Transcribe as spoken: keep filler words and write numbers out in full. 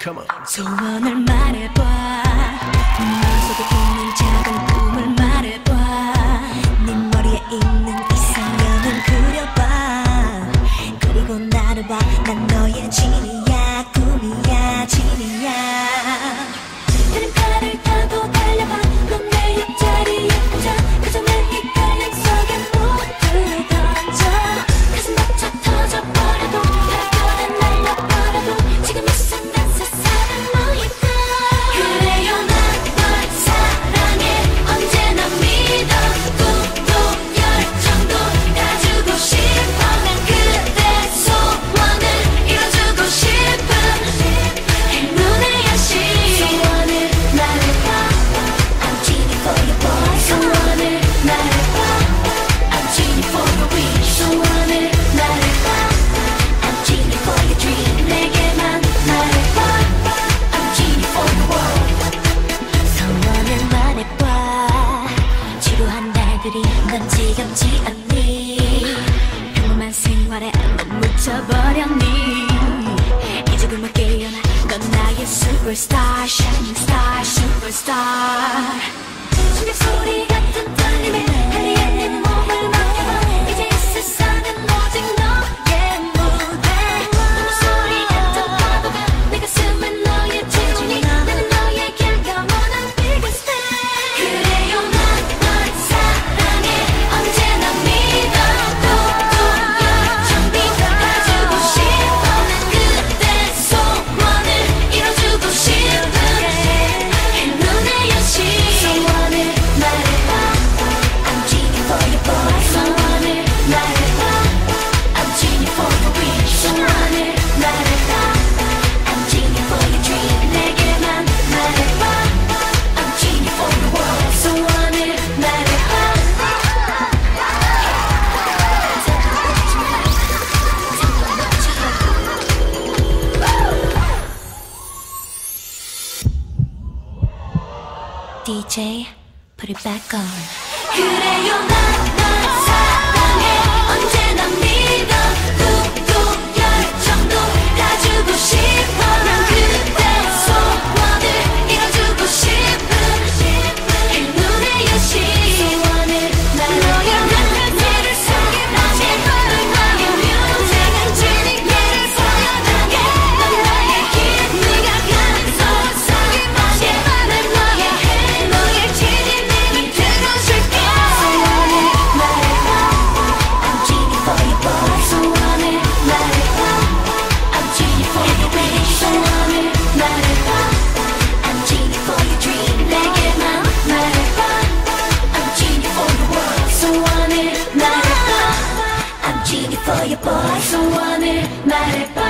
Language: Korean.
Come on. 소원을 말해봐. 마음속에 있는 작은 꿈을 말해봐. 네 머리에 있는 이상형을 그려봐. 그리고 나를 봐. 난 너의 지니야. 꿈이야. 지니야. 그림판을 타고 달려봐. 넌 내 옆자리에 앉아. 그저 내 헷갈림 속에 모두를 던져. 가슴 벅차 터져버려도 바람결에 날려버려도 지금 이 순간 세상은 너일까. 그래요 난 널 사랑해. 언제나 믿어. 꿈도 열정도 가지고 싶어. 난 그대 소원을 이뤄주고 싶은 행운의 여신. 소원을 말해봐. I'm Genie for your boy. 소원을 말해봐. I'm Genie for your wish. 소원을 말해봐. I'm Genie for your dream. 내게만 말해봐. I'm Genie for your world. 소원을 말해봐. 지루한 날들이 넌 지겹지 않니? 평범한 생활에 넌 묻혀버렸니? 이 죽음을 깨어나 넌 나의 superstar. Shining star, superstar. 심장 소리 같은 떨림에 달리에 내 몸을 맡겨봐. 이제 이 세상은 오직 너의 무대. 눈물 소리 같은 파도가 내 가슴에 너의 재롱이. 나는 너에게 영원한 biggest fan. 그래요 난 널 사랑해. 언제나 믿어. 꿈도 열정도 가지고 싶어. 난 그대 소원을 이뤄주고 싶은 행운의 여신. 소원을 말해봐. I'm Genie for your boy. 소원을 말해봐. I'm Genie for your wish. 소원을 말해봐. I'm Genie for your dream. 내게만 말해봐. I'm Genie for your world. 소원을 말해봐. 디제이, put it back on. 그래요 난 널 사랑해. 언제나 믿어. 꿈도 열정도 가지고 싶어. 난 그대 소원을 이뤄주고 싶은 행운의 여신. 소원을 말해봐. 너를 속에 나의 나의 뮤직은 지니를 소연하게. 넌 나의 길 네가 가는 속 속에 마게. 난 너의 해 너의 지니를 들어줄게. 소원을 말해봐. I'm Genie for your boy. 소원을 말해봐. I'm Genie for your wish. 소원을 말해봐. I'm Genie for your dream. 내게만 말해봐. I'm Genie for your world. 소원을 말해봐. I'm Genie for your boy. 소원을 말해봐.